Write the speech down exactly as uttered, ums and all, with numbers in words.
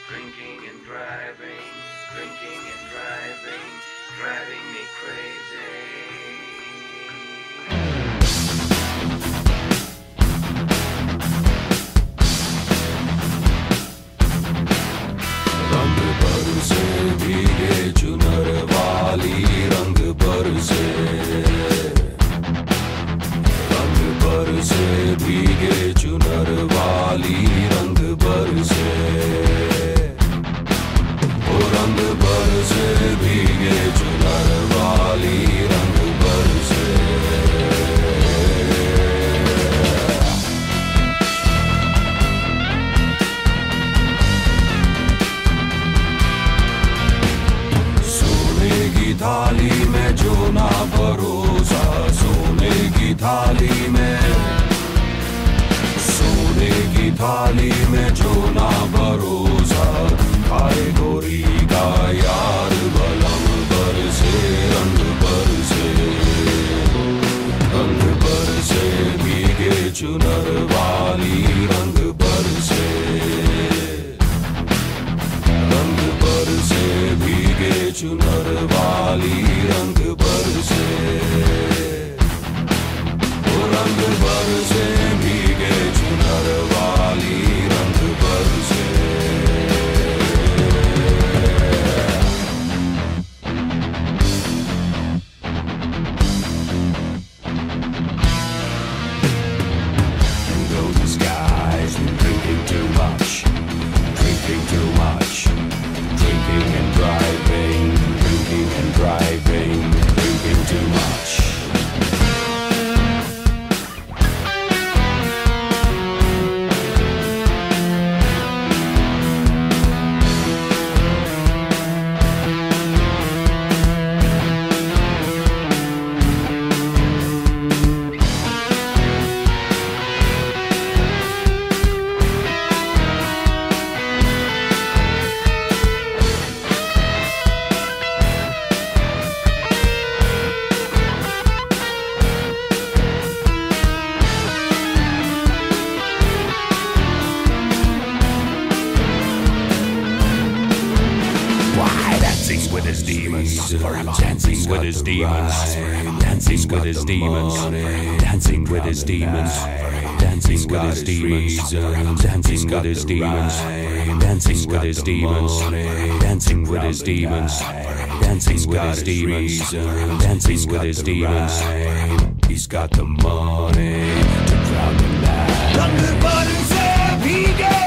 Drinking and driving, drinking and driving, driving me crazy. रंग बरसे भीगे चुनर वाली, रंग बरसे, रंग बरसे भीगे चुनर वाली, रंग बरसे, ओ रंग बरसे भीगे चुनर वाली, रंग बरसे। थाली में जो ना भरोसा, सोने की थाली में, सोने की थाली में जो ना भरोसा, खाए गोरी का यार बलम बरसे, रंग बरसे, रंग बरसे भीगे चुनर वाली, रंग बरसे, रंग बरसे भीगे चुनर वाली, रंग बरसे, ओ रंग बरसे भीगे चुनर वाली, रंग बरसे। Those guys drinking too much, drinking too much, drinking and driving, drinking and driving, drinking too much. With his demons, dancing with his demons, dancing with his demons, dancing with his demons, dancing with his demons, dancing with his demons, dancing with his demons, dancing with his demons, dancing with his demons, dancing with his demons. He's got the money to drown the night.